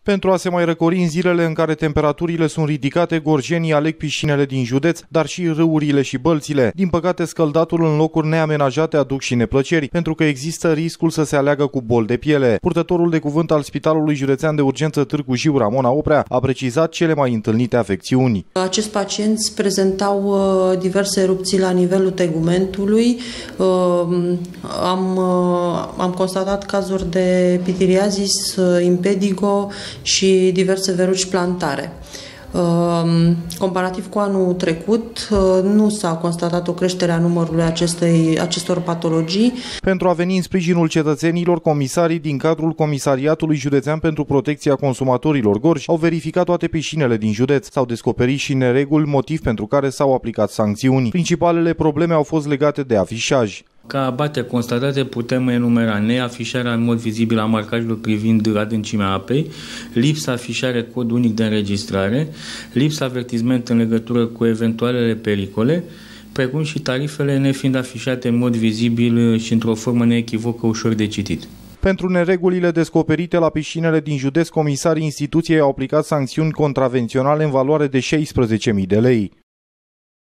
Pentru a se mai răcori în zilele în care temperaturile sunt ridicate, gorjenii aleg piscinele din județ, dar și râurile și bălțile. Din păcate, scăldatul în locuri neamenajate aduc și neplăceri, pentru că există riscul să se aleagă cu boli de piele. Purtătorul de cuvânt al Spitalului Județean de Urgență Târgu Jiu, Ramona Oprea, a precizat cele mai întâlnite afecțiuni. Acești pacienți prezentau diverse erupții la nivelul tegumentului. Am constatat cazuri de pitiriazis, impetigo și diverse verruci plantare. Comparativ cu anul trecut, nu s-a constatat o creștere a numărului acestor patologii. Pentru a veni în sprijinul cetățenilor, comisarii din cadrul Comisariatului Județean pentru Protecția Consumatorilor Gorj au verificat toate piscinele din județ. S-au descoperit și nereguli, motiv pentru care s-au aplicat sancțiuni. Principalele probleme au fost legate de afișaj. Ca abateri constatate putem enumera neafișarea în mod vizibil a marcajelor privind adâncimea apei, lipsa afișare cod unic de înregistrare, lipsa avertisment în legătură cu eventualele pericole, precum și tarifele nefiind afișate în mod vizibil și într-o formă neechivocă ușor de citit. Pentru neregulile descoperite la piscinele din județ, comisarii instituției au aplicat sancțiuni contravenționale în valoare de 16.000 de lei.